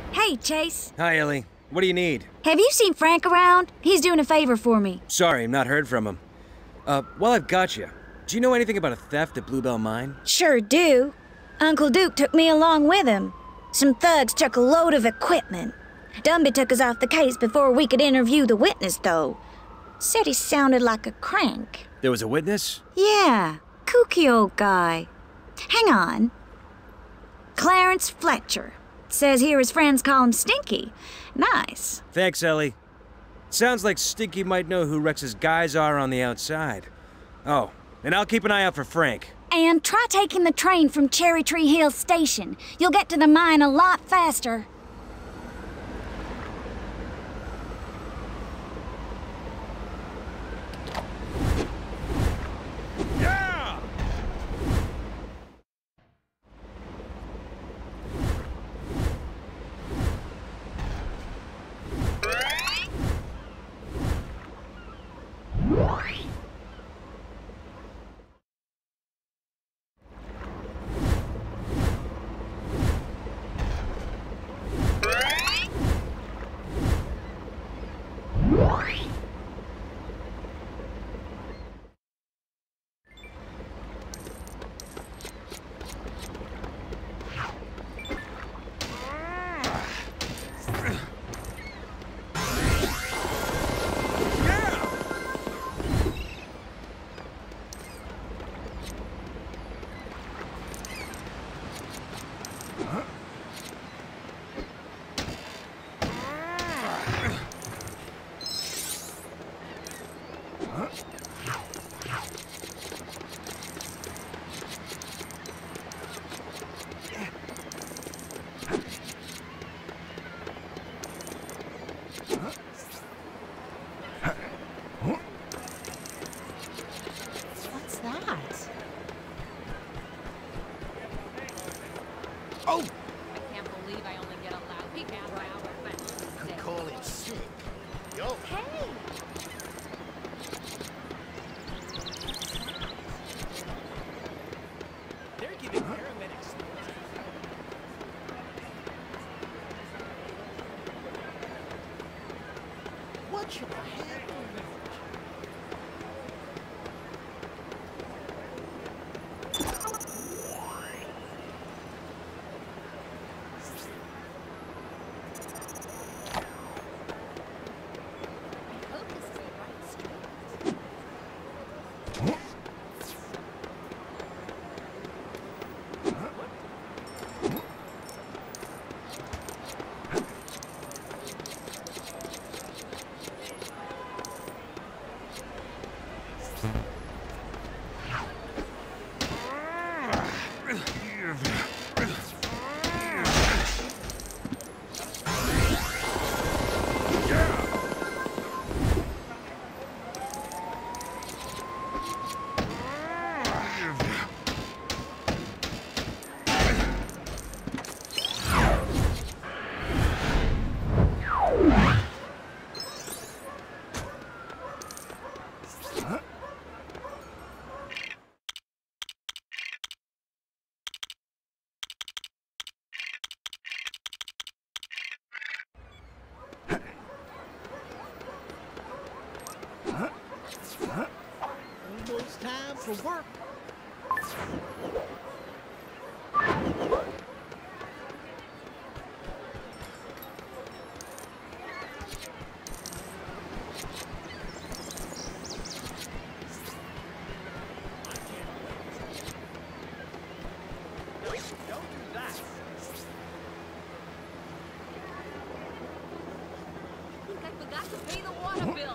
Hey, Chase. Hi, Ellie. What do you need? Have you seen Frank around? He's doing a favor for me. Sorry, not heard from him. While I've got you, do you know anything about a theft at Bleubell Mine? Sure do. Uncle Duke took me along with him. Some thugs took a load of equipment. Dumby took us off the case before we could interview the witness, though. Said he sounded like a crank. There was a witness? Yeah, kooky old guy. Hang on. Clarence Fletcher. Says here his friends call him Stinky. Nice. Thanks, Ellie. Sounds like Stinky might know who Rex's guys are on the outside. Oh, and I'll keep an eye out for Frank. And try taking the train from Cherry Tree Hill Station. You'll get to the mine a lot faster. What's that? Oh! I can't believe I only get allowed peek out by our Could call it sick. Yo. Hey! They're giving paramedics. What should I have? I hope this is the right street. Almost time for work. Don't do that. I think I forgot to pay the water bill.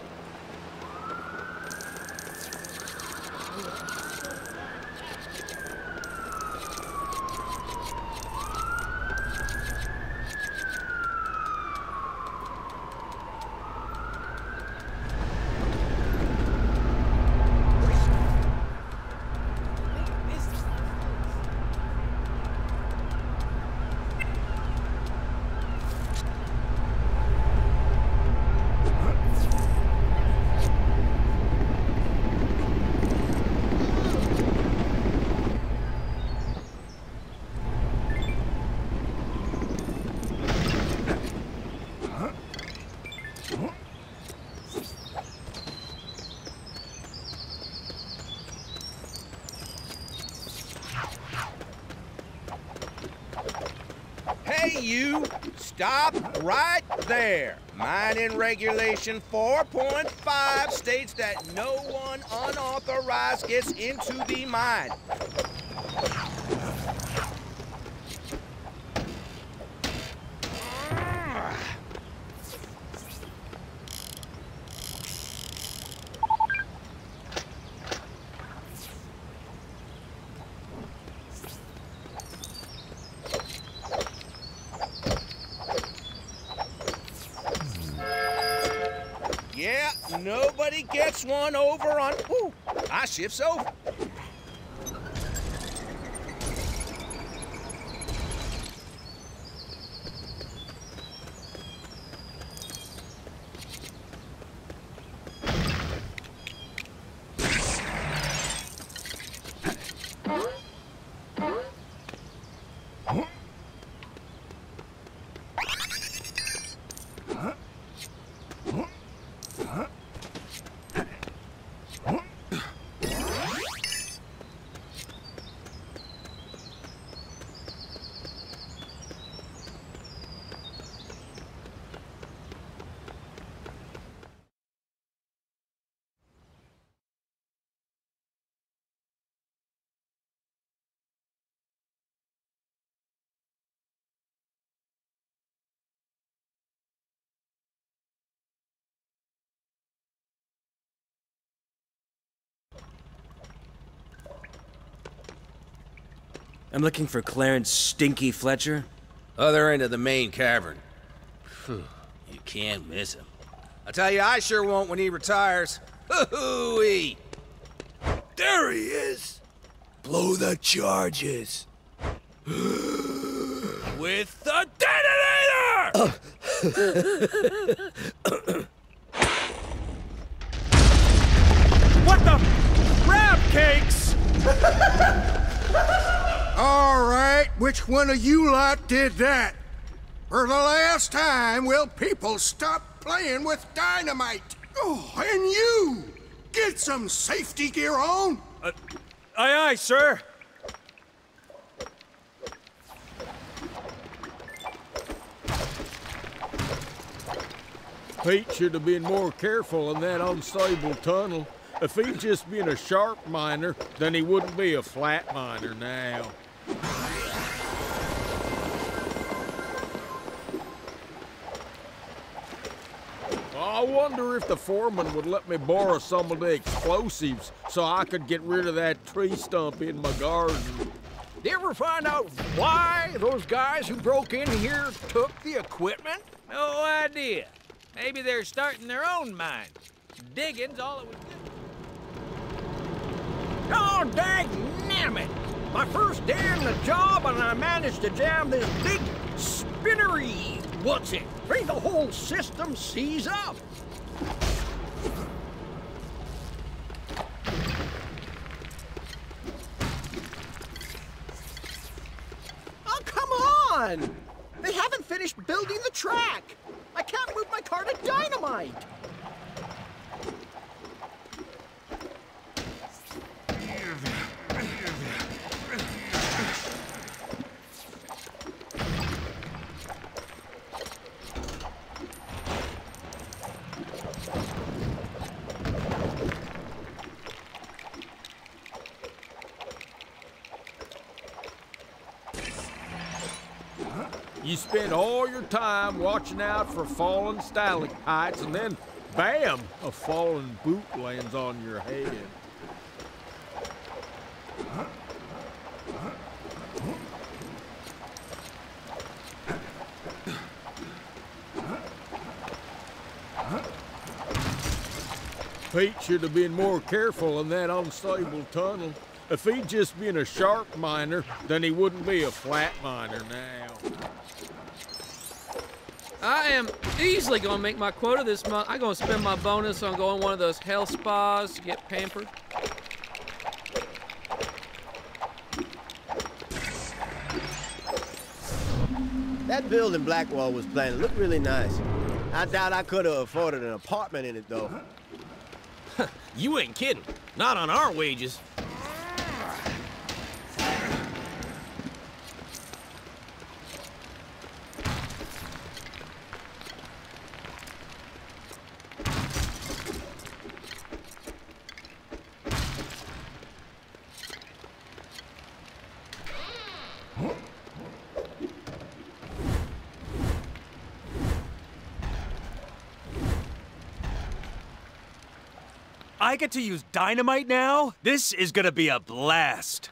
you stop right there. Mining regulation 4.5 states that no one unauthorized gets into the mine. Yeah, nobody gets one over on... Ooh, my shift's over. I'm looking for Clarence Stinky Fletcher. Other end of the main cavern. Phew, you can't miss him. I tell you, I sure won't when he retires. Hoo-hoo-wee! There he is! Blow the charges! With the detonator! What the? Crab cakes! All right, which one of you lot did that? For the last time, will people stop playing with dynamite? Oh, and you! Get some safety gear on! Aye, aye, sir. Pete should have been more careful in that unstable tunnel. If he'd just been a sharp miner, then he wouldn't be a flat miner now. I wonder if the foreman would let me borrow some of the explosives so I could get rid of that tree stump in my garden. Did you ever find out why those guys who broke in here took the equipment? No idea. Maybe they're starting their own mine. Digging's all it was do. Oh, dang-nammit! My first day on the job and I managed to jam this big spinnery. What's it? Made the whole system seize up. Oh, come on! They haven't finished building the track. I can't move my car to dynamite. You spend all your time watching out for fallen stalactites, and then, bam, a fallen boot lands on your head. Pete should have been more careful in that unstable tunnel. If he'd just been a sharp miner, then he wouldn't be a flat miner now. I am easily gonna make my quota this month. I'm gonna spend my bonus on going to one of those health spas to get pampered. That building Blackwell was planning looked really nice. I doubt I could have afforded an apartment in it, though. You ain't kidding. Not on our wages. I get to use dynamite now? This is gonna be a blast.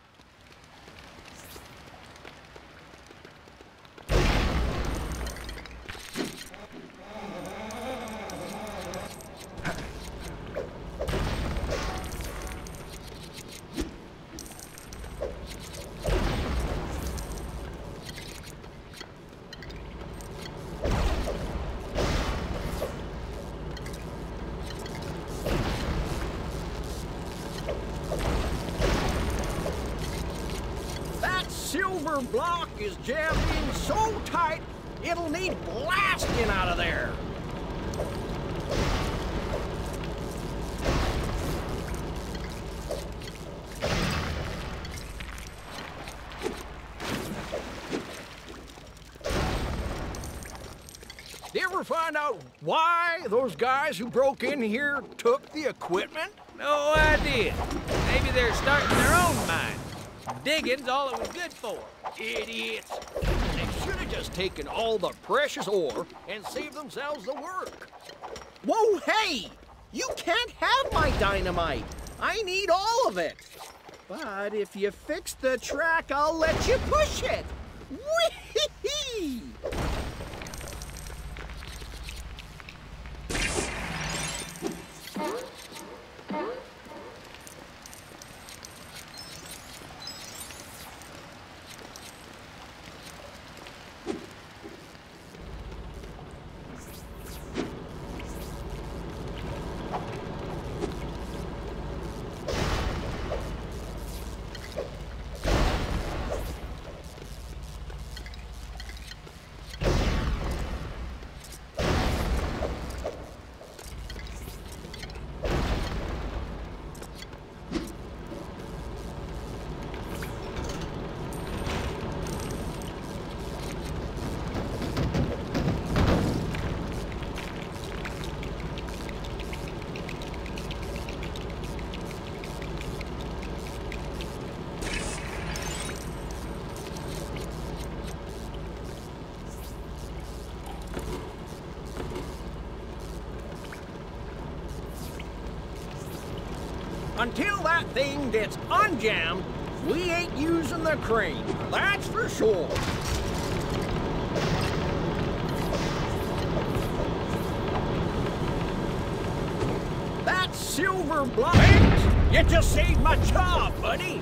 Silver block is jammed in so tight, it'll need blasting out of there. Did you ever find out why those guys who broke in here took the equipment? No idea. Maybe they're starting their own mine. Digging's all it was good for. Idiots. They should have just taken all the precious ore and saved themselves the work. Whoa, hey! You can't have my dynamite. I need all of it. But if you fix the track, I'll let you push it. Whee! Until that thing gets unjammed, we ain't using the crane. That's for sure. That silver block. You just saved my job, buddy.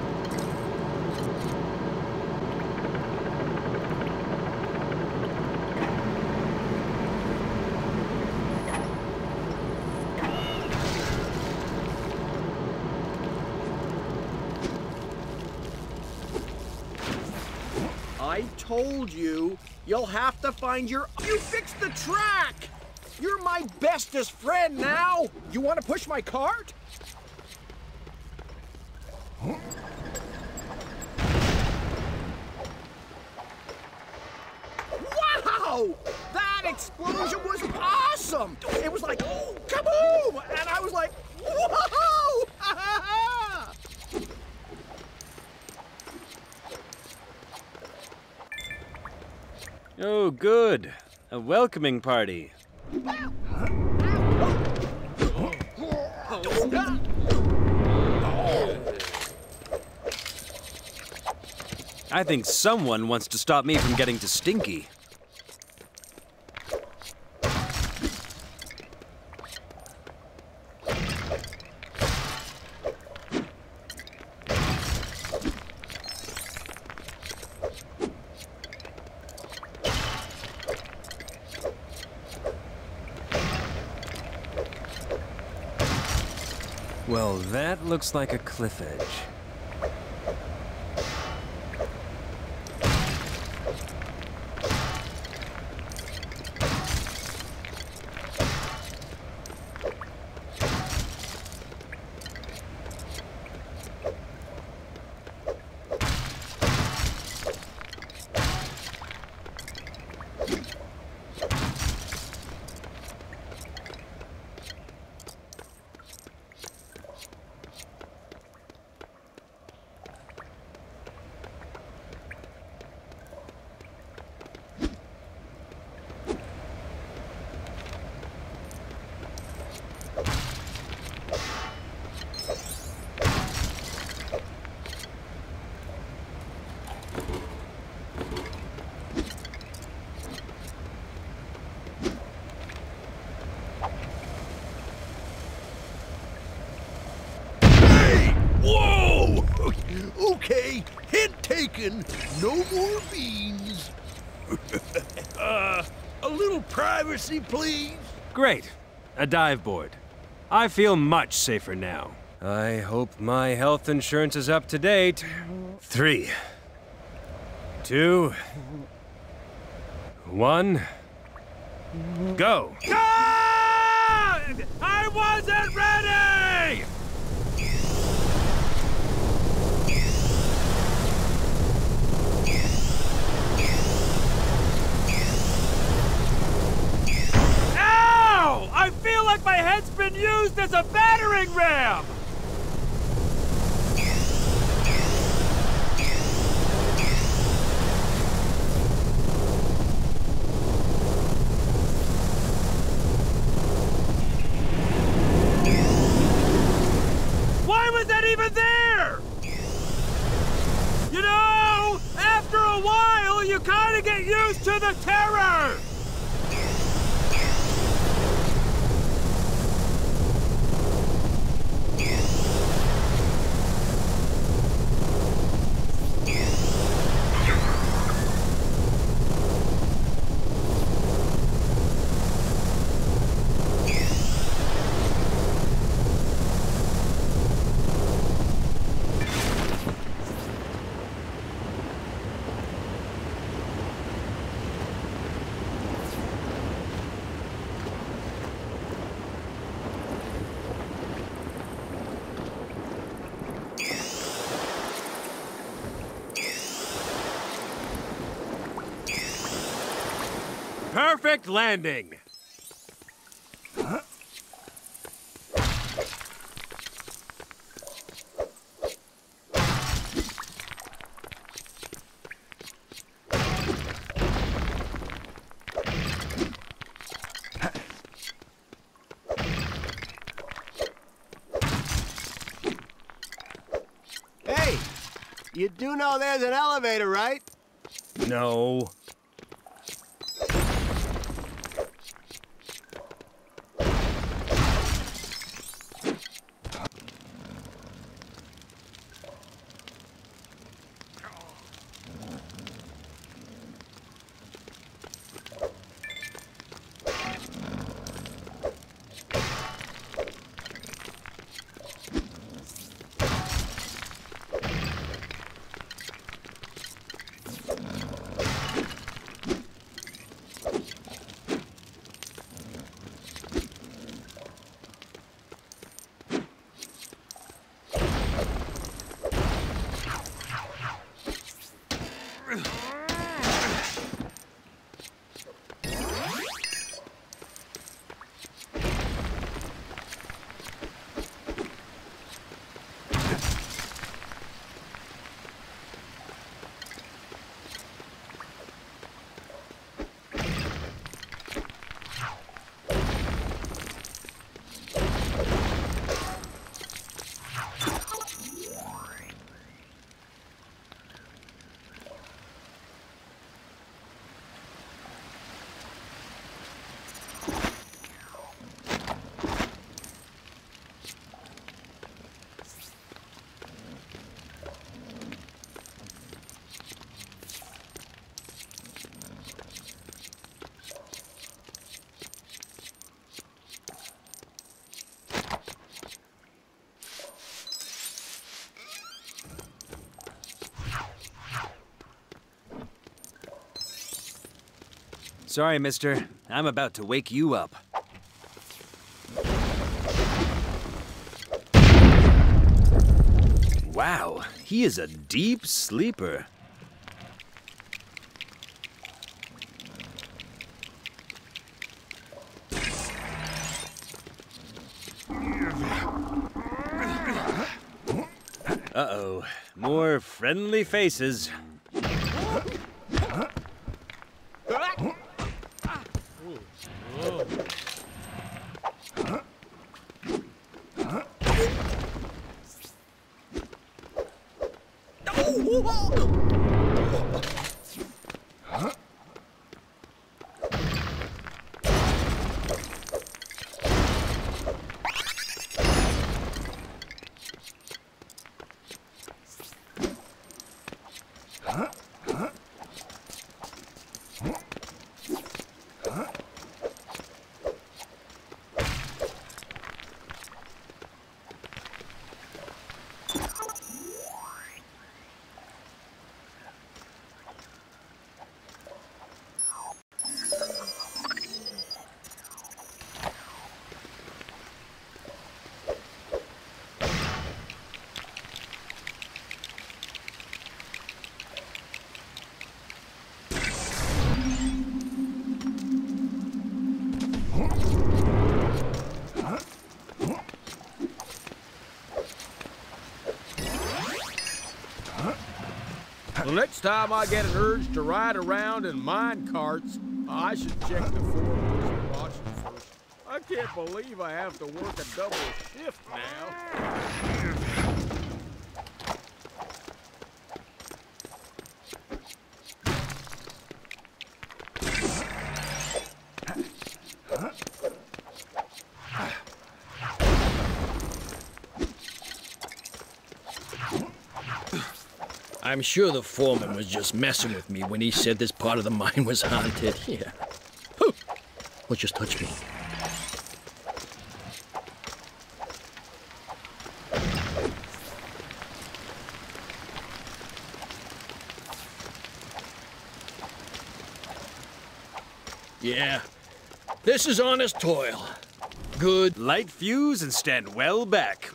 I told you, you'll have to find your... You fixed the track! You're my bestest friend now! You want to push my cart? Wow! That explosion was awesome! It was like, oh, kaboom! And I was like, whoa! Oh, good. A welcoming party. I think someone wants to stop me from getting to Stinky. Well, that looks like a cliff edge. chicken, no more beans. A little privacy, please. Great. A dive board. I feel much safer now. I hope my health insurance is up to date. 3, 2, 1, go. God! I wasn't ready! Ow! I feel like my head's been used as a battering ram! Why was that even there? You know, after a while, you kind of get used to the terror! Perfect landing! Hey, you do know there's an elevator, right? No. Sorry, mister. I'm about to wake you up. Wow, he is a deep sleeper. Uh-oh, more friendly faces. The next time I get an urge to ride around in mine carts, I should check the foremost watches first. I can't believe I have to work a double shift now. I'm sure the foreman was just messing with me when he said this part of the mine was haunted. Yeah. Whew. What just touched me? Yeah. This is honest toil. Good. Light fuse and stand well back.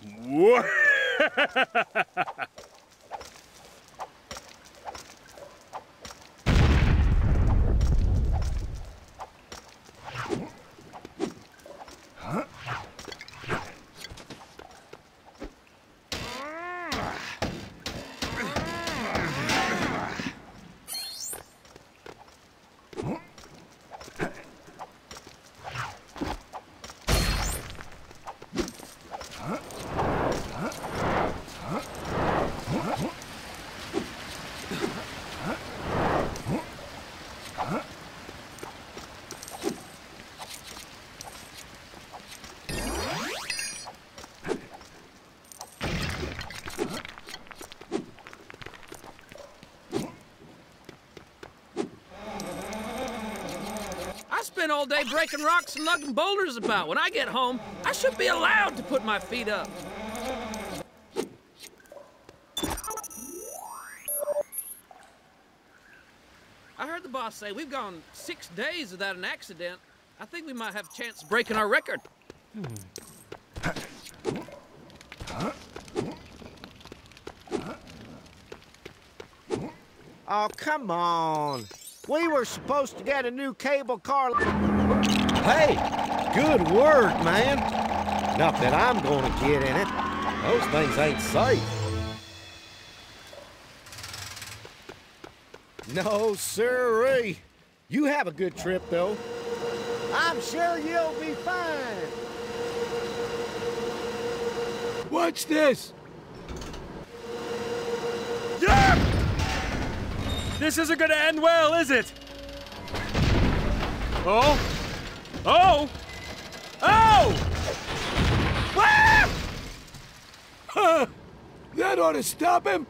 Spent all day breaking rocks and lugging boulders about. When I get home, I should be allowed to put my feet up. I heard the boss say we've gone 6 days without an accident. I think we might have a chance of breaking our record. Oh, come on. We were supposed to get a new cable car. Hey, good work, man. Not that I'm gonna get in it. Those things ain't safe. No, sirree. You have a good trip, though. I'm sure you'll be fine. Watch this! Yeah! This isn't gonna end well, is it? Oh! Oh! Oh! Ah! Huh. That ought to stop him!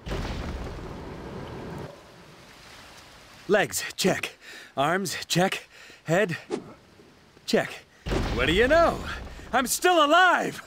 Legs, check. Arms, check. Head, check. What do you know? I'm still alive!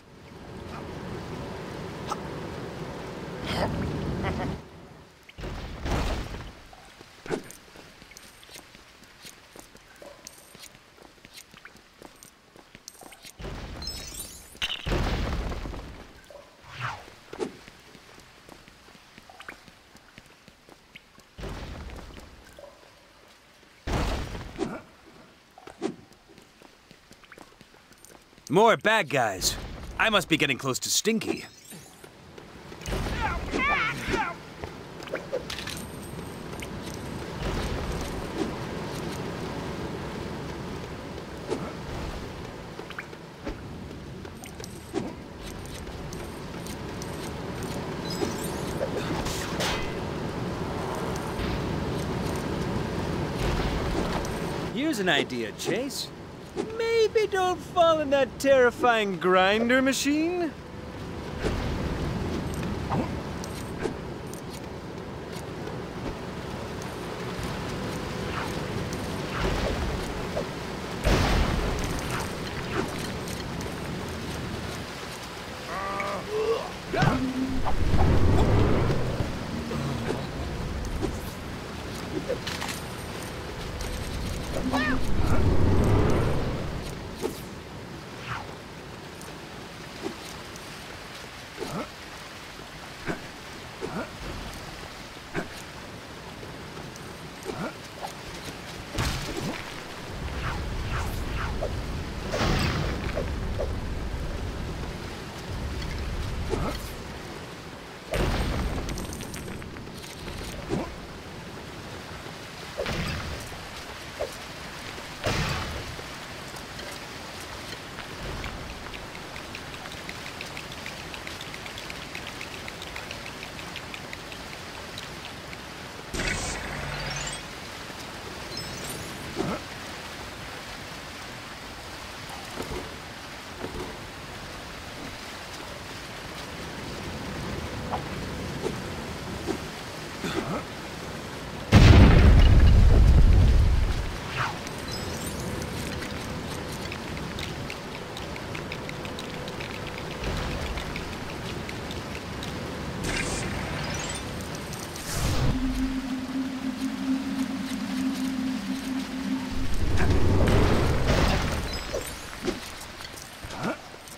More bad guys. I must be getting close to Stinky. Here's an idea, Chase. Maybe don't fall in that terrifying grinder machine?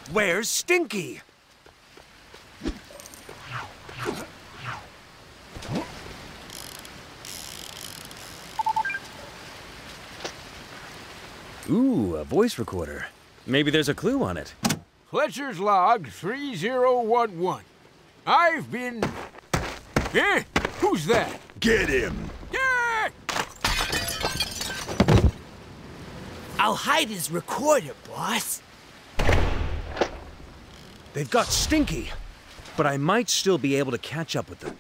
Where's Stinky? Ooh, a voice recorder. Maybe there's a clue on it. Fletcher's log 3011. I've been... Eh? Who's that? Get him! Yeah! I'll hide his recorder, boss. They've got Stinky, but I might still be able to catch up with them.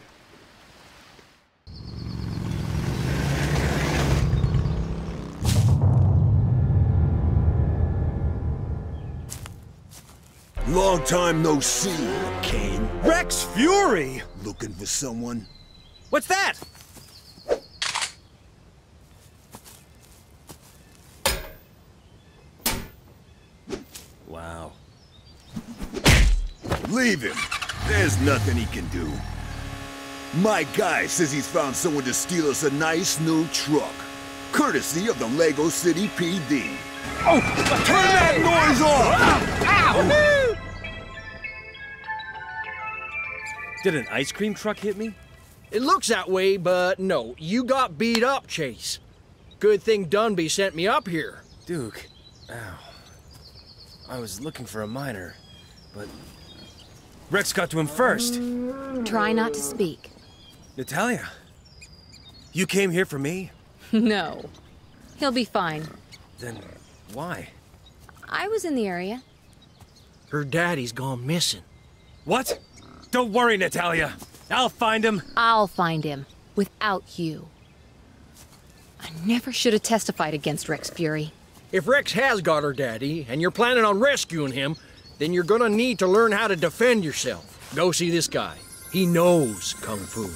Long time no see, Kane. Rex Fury! Looking for someone? What's that? Wow. Leave him. There's nothing he can do. My guy says he's found someone to steal us a nice new truck. Courtesy of the Lego City PD. Oh! Turn that noise off! Ow! Did an ice cream truck hit me? It looks that way, but no. You got beat up, Chase. Good thing Dunby sent me up here. Duke. Ow. I was looking for a miner, but Rex got to him first. Try not to speak. Natalia, you came here for me? No. He'll be fine. Then why? I was in the area. Her daddy's gone missing. What? Don't worry, Natalia. I'll find him. I'll find him. Without you. I never should have testified against Rex Fury. If Rex has got her daddy, and you're planning on rescuing him, then you're gonna need to learn how to defend yourself. Go see this guy. He knows Kung Fu.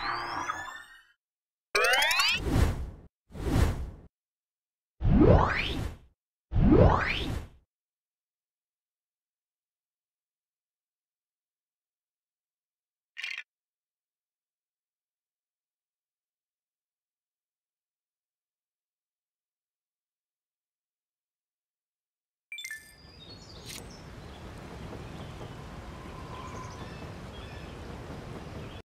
What?